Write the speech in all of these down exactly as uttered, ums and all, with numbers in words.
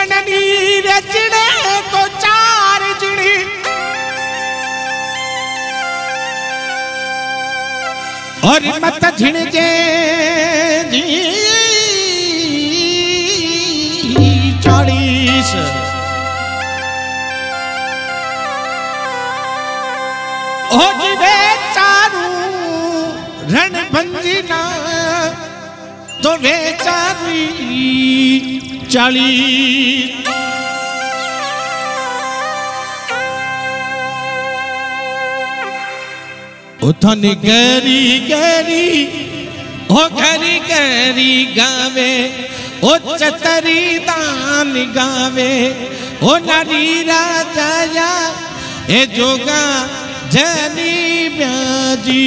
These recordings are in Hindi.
जननी रचने तो चार जणी और मत झिणजे जी चालीस ओ जीवे चारू रणभंजी ना तो वे चारी चालीस उथनी गरी गरी ओ गरी गरी गावे ओ चतरी दान गावे ओ नारी राजा ए जोगा जनी ब्याजी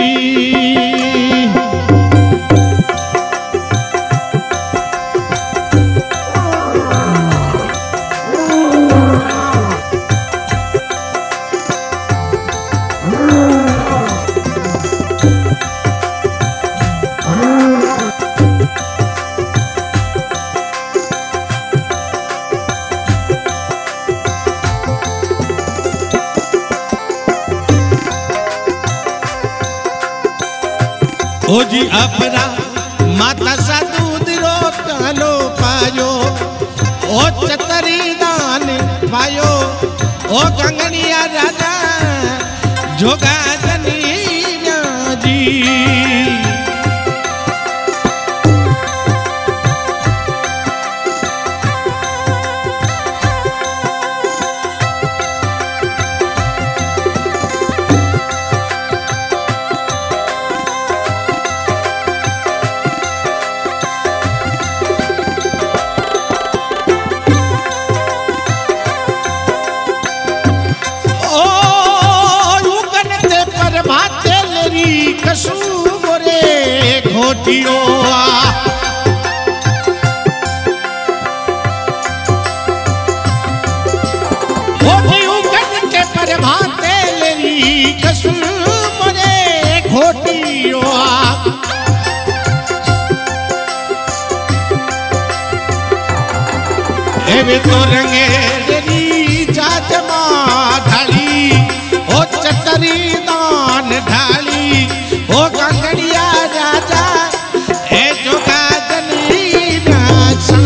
ओ जी अपरा माता सा दूध रोटलो पायो ओ चतरी दान पायो ओ गंगनिया राजा जोगा जनी जी कसू मोरे घोटियो के पर भाते लेरी कसू मोरे घोटियो एवे तो रंगे लेरी चाचमा ढाली ओ चतरी दान ढाली ओ गंगड़िया राजा ए जोगा जनी राजा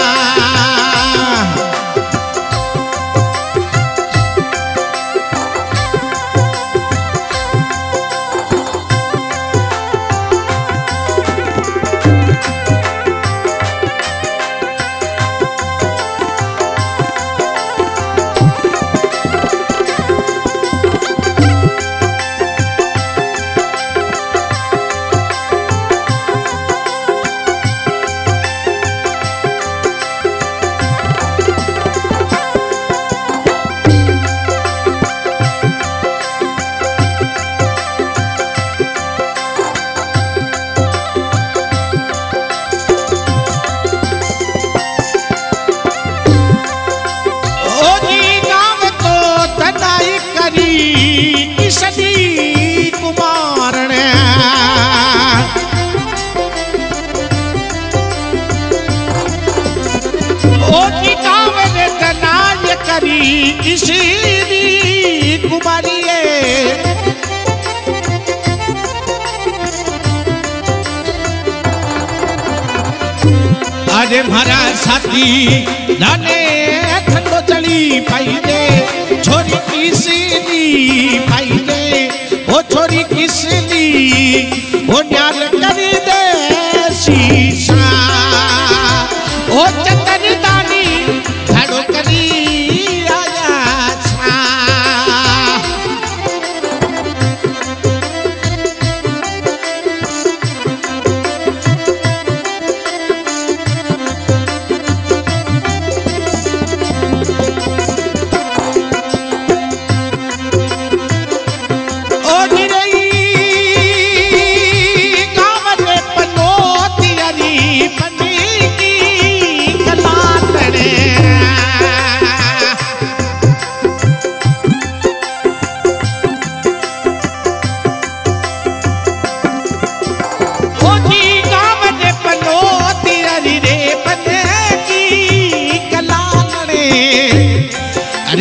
अरे मारा साथी नाने ठंडो चली पाई दे छोरी किसली पाई दे ओ छोरी किसली ओ न्याल करी दे शीशा ओ चतरी दानी झाड़ो करी आया छा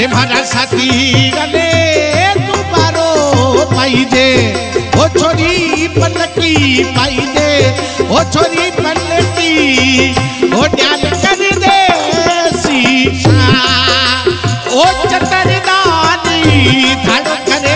ए मारा साथी गले दुबारो पाई दे ओ छोरी पलकी पाई दे ओ छोरी पलकी ओ ड्याल कर दे शीशा ओ चतरदानी धड़ करे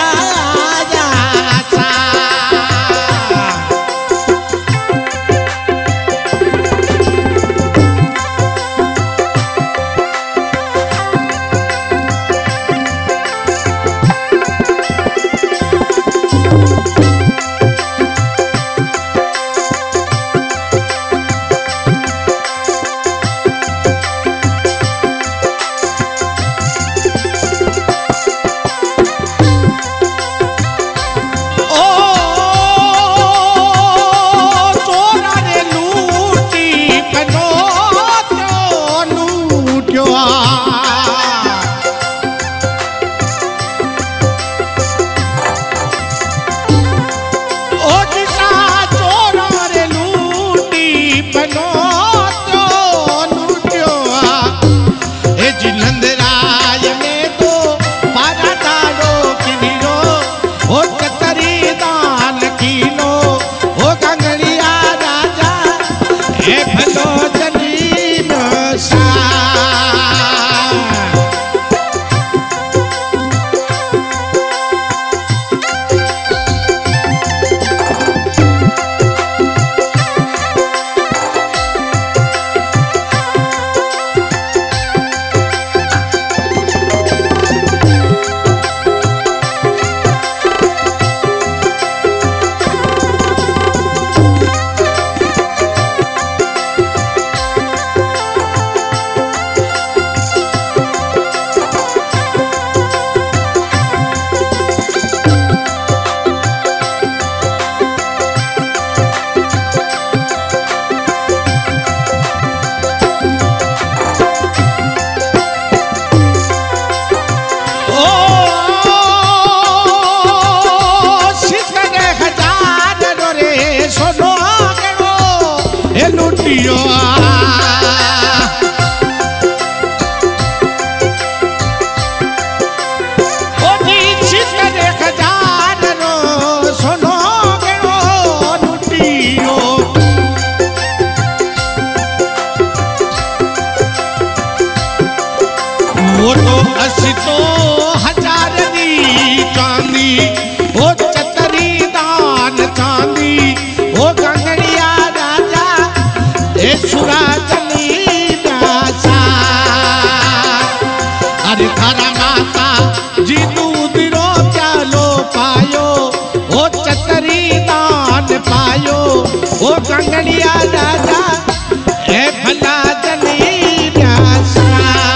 वो तो अस्सी तो हजार दी चांदी ओ चतरी दान चांदी ओ गंगड़िया राजा ए सुराजनी प्यासा अरे थारा माता जी तू दिरो प्यालो पायो ओ चतरी दान पायो ओ गंगड़िया राजा ए भला जनी प्यासा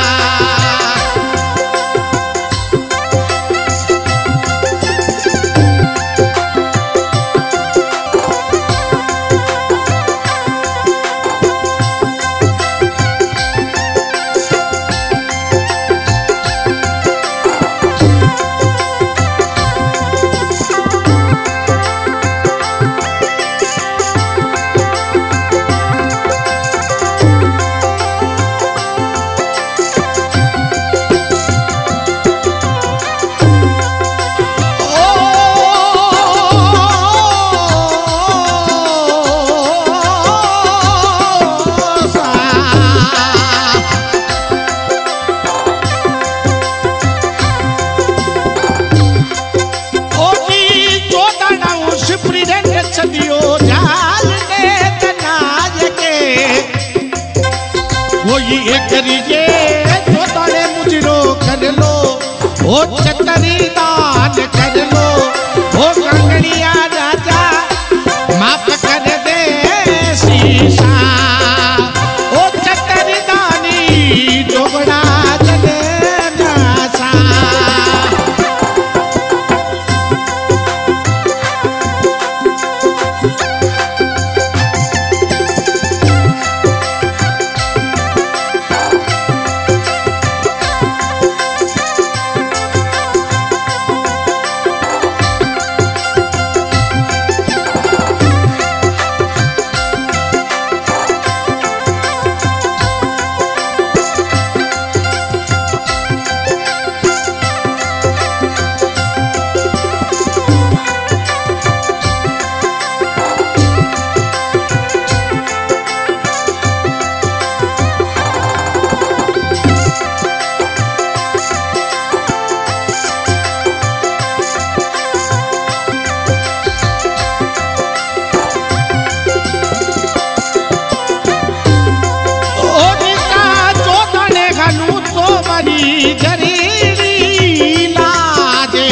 करिए जो तारे मुझरो कर लो ओ चतरी दान कर लो ओ गंगड़िया राजा माफ कर दे शीशा ओ चतरी दानी जोगड़ा जले नासा जरीड़ी लाजे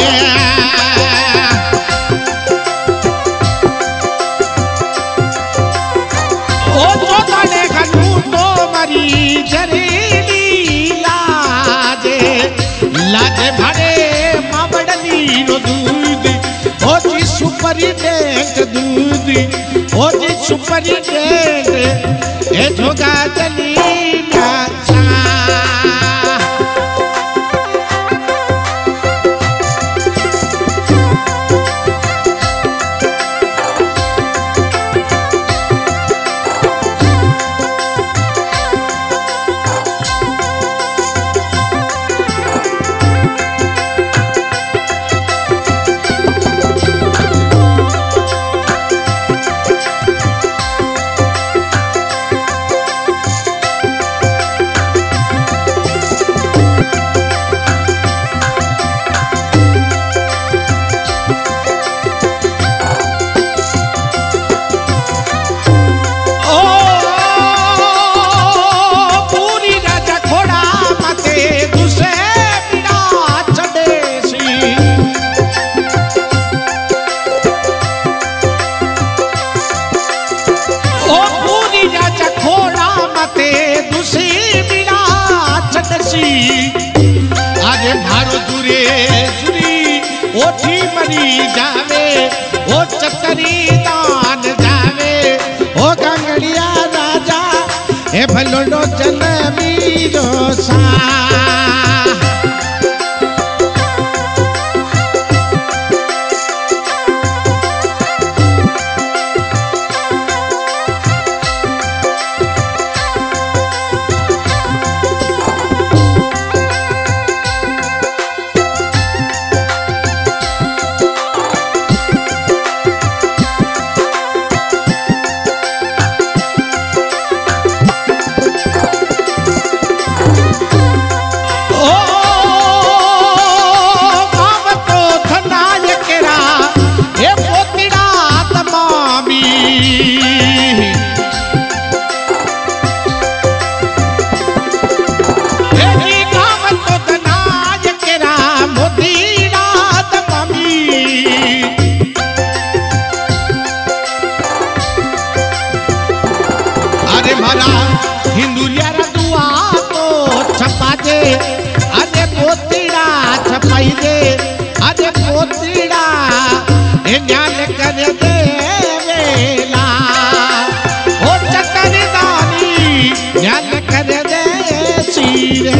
ओ चौथा देखू तो मरी जरीड़ी लाजे लाजे भरे मावड़नी रो दूध ओ जी सुपरिटेंडेंट दूध ओ जी सुपरिटेंडेंट ए जोगा जली आजे मारो जुरे जुरी ओठी मरी जावे ओ चतरी दान जावे ओ गंगड़िया राजा ए भलोडो जनमी जो सा हिंदुरिया दुआ तो छपा दे अरे पोतीड़ा छपाई दे अरे पोतीड़ा न्याल कर दे वेला ओ चक्कर दानी न्याल कर दे सीरे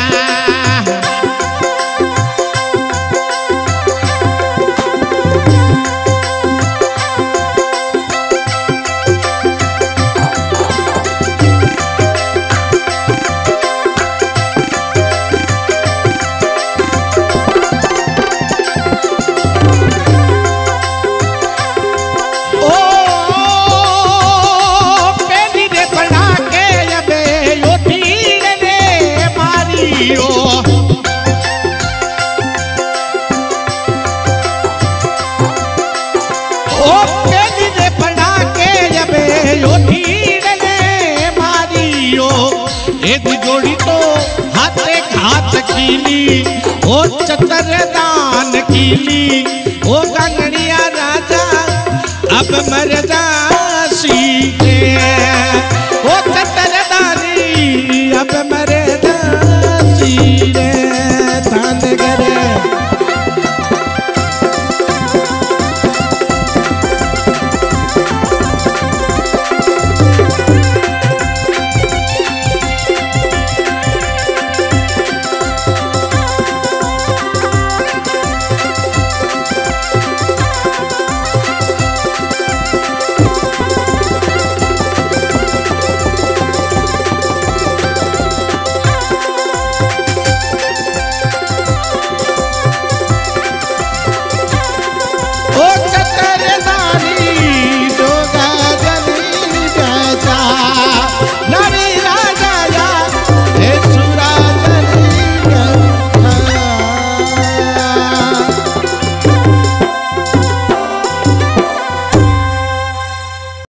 जोड़ी तो हाथे घात कीली ओ चतर दान कीली ओ गंगड़िया राजा अब मर